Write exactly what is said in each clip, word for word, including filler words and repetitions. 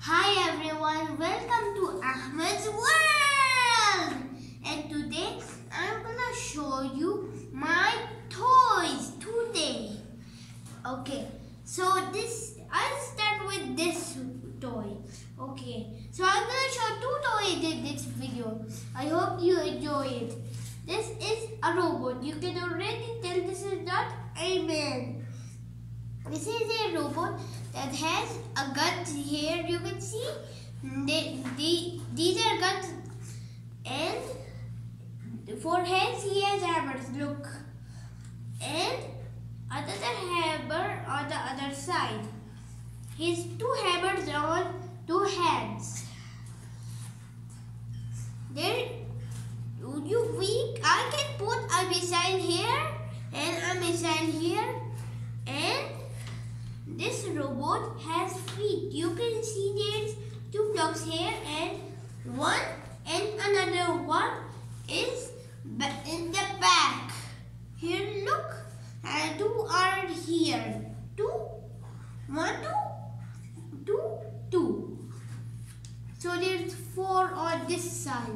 Hi everyone, welcome to Ahmed's World. And today I'm gonna show you my toys today. Okay, so this I'll start with this toy. Okay, so I'm gonna show two toys in this video. I hope you enjoy it. This is a robot. You can already tell this is not a man. This is a robot that has a gun here. You can see they, they, these are guns, and for hands he has hammers. Look, and another hammer on the other side. His two hammers on two hands. There, you we I can put a missile here and a missile here, and this robot has feet. You can see there's two blocks here and one, and another one is in the back. Here, look, and two are here. Two, one, two, two, two. So there's four on this side.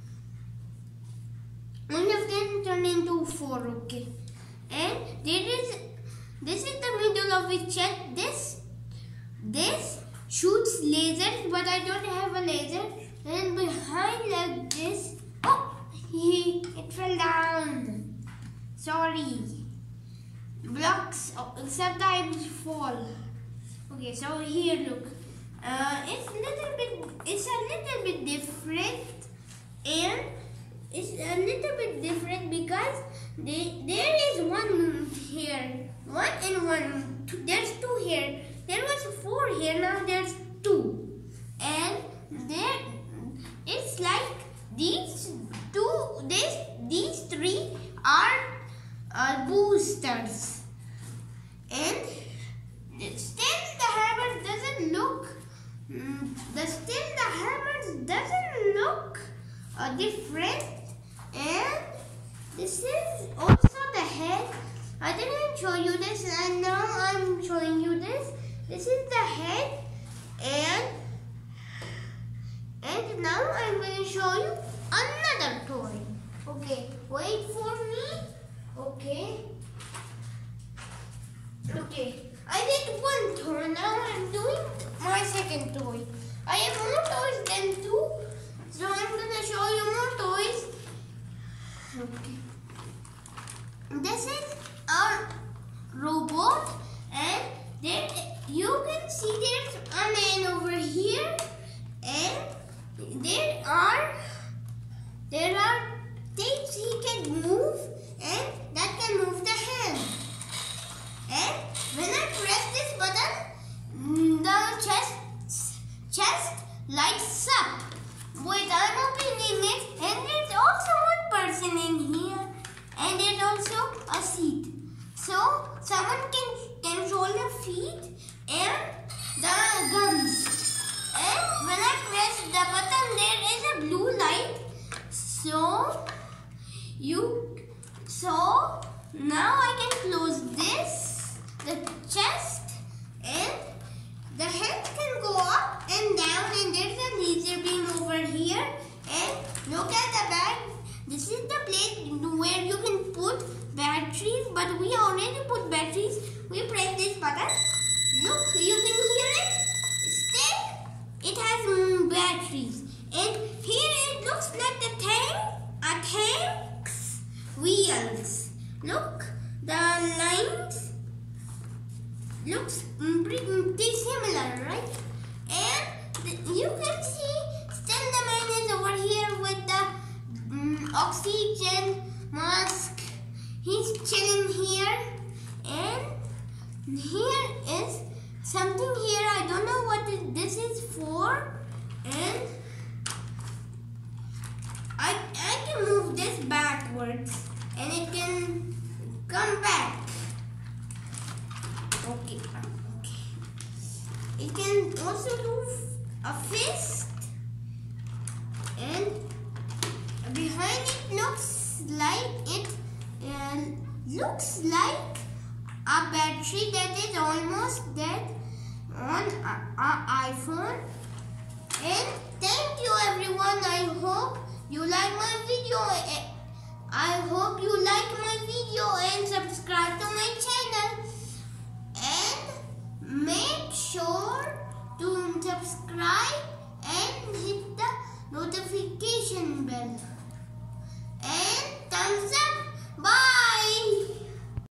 One of them turned into four. Okay, and there is. This is the middle of the chest. This, this shoots lasers, but I don't have a laser. And behind like this, oh, he it fell down. Sorry, blocks sometimes fall. Okay, so here look, uh, it's little bit, it's a little bit different, and it's a little bit different because they, there is one here. One and one. Two, there's two here. There was four here. Now there's two. And there, it's like these two. This, these three are uh, boosters. And still the hammer doesn't look. Mm, the still the hammer doesn't look uh, different. And this is also the head. I didn't show you this, and now I'm showing you this. This is the head, and and now I'm going to show you another toy. Okay, wait for me. Okay. Okay, I did one toy. Now I'm doing my second toy. I have more toys than two, so I'm going to show you more toys. Okay. This is a robot, and there you can see there's a man over here, and there are there are things he can move, and that can move the hand. And when I press this button, the chest chest lights up. Wait, I'm opening it, and there's also one person in here, and there's also a seat. So someone can control the feet and the guns. And when I press the button, there is a blue light. So you, so now I can close this, the chest, and the head can go up and down. And there's a laser beam over here. And look at the back. This is the place where you can put batteries, but we already put batteries. We press this button. Look, you can hear it. Still, it has mm, batteries. And here it looks like the tank, a tank's wheels. Look, the lines looks pretty similar, right? And you can see still the man is over here with the um, oxygen mask. He's chilling here, and here is something here. I don't know what this is for, and I I can move this backwards, and it can come back. Okay, okay. It can also do a fist, and behind it looks like it uh, looks like a battery that is almost dead on an iPhone, you like my video. I hope you like my video and subscribe to my channel. And make sure to subscribe and hit the notification bell. And thumbs up.